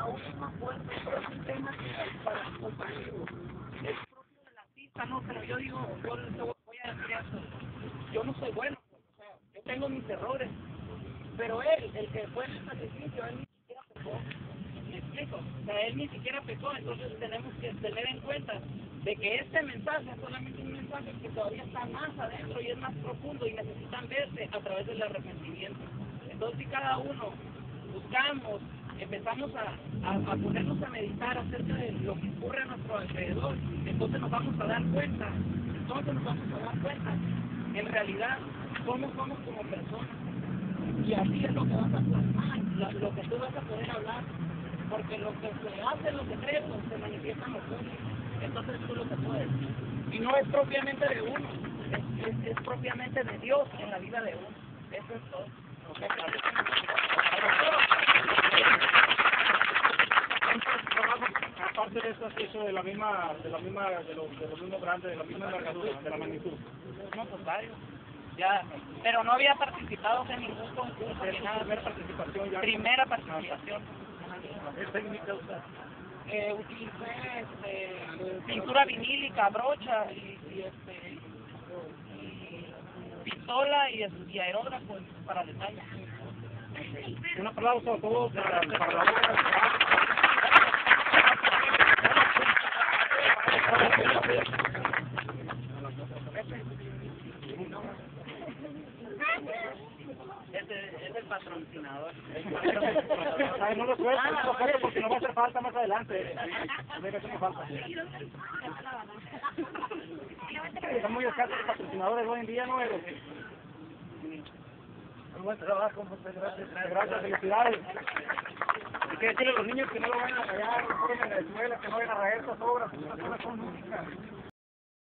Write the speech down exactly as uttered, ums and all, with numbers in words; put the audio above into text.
aún más fuerte, pero es un tema que para compartir es propio del artista, ¿no? Pero yo digo, yo te voy a decir esto, yo no soy bueno, o sea, yo tengo mis errores, pero él, el que fue en el sacrificio, él ni siquiera pecó, ¿me explico? O sea, él ni siquiera pecó, entonces tenemos que tener en cuenta de que este mensaje es solamente un mensaje que todavía está más adentro y es más profundo y necesitan verse a través del arrepentimiento. Entonces, si cada uno buscamos, empezamos a, a, a ponernos a meditar acerca de lo que ocurre a nuestro alrededor, entonces nos vamos a dar cuenta, entonces nos vamos a dar cuenta, en realidad, cómo somos como personas. Y así es lo que vas a plasmar, lo, lo que tú vas a poder hablar, porque lo que se hace en los secretos se manifiesta en los públicos. Entonces tú lo que puedes. Y no es propiamente de uno, es, es, es propiamente de Dios en la vida de uno. Eso es todo. Okay. Aparte de eso, eso de la misma, de la misma, de los, de los mismos grandes, de la misma envergadura, de la magnitud. No, pues varios. Ya, pero no había participado en ningún concurso ni nada. Primera participación ya. Primera participación. ¿Qué técnica usted? Eh, utilicé este, pintura vinílica, brocha y, y este y pistola y, y aerógrafo para detalles. Un aplauso a todos para, para la obra. Ese es el patrocinador. Ay, no lo suelto, no lo suelto porque no va a hacer falta más adelante. No me hace falta. Están muy escasos los patrocinadores hoy en día, ¿no? Un buen trabajo, muchas gracias. Gracias, felicidades. Hay que decirle a los niños que no lo vayan a rayar, no ponen en la escuela, que no vayan a rayar estas obras, estas obras son músicas.